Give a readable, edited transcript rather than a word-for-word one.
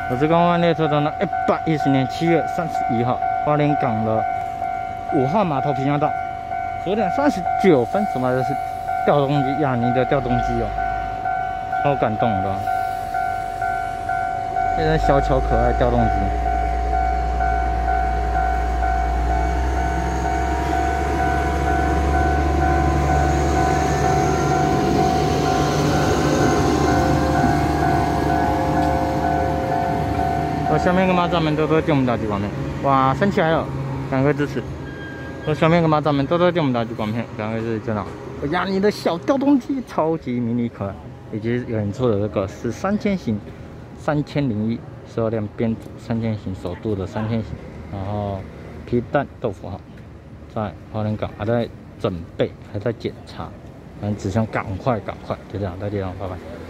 我是公安列车中的110年7月31号，花莲港的5号码头平交道，9点39分，什么的是调动机，雅尼的调动机哦，超感动的。现在小巧可爱调动机。 下面跟马掌们多多点我们打击光片，哇，升起来了，赶快支持！下面跟马掌们多多点我们打击光片，赶快支持！真的，我雅尼的小调动机超级迷你可爱，以及有人做的这个是3000型300112辆编组3000型首度的3000型，然后皮蛋豆腐哈，在花莲港还在准备，还在检查，反正只想赶快，就这样，再见了，拜拜。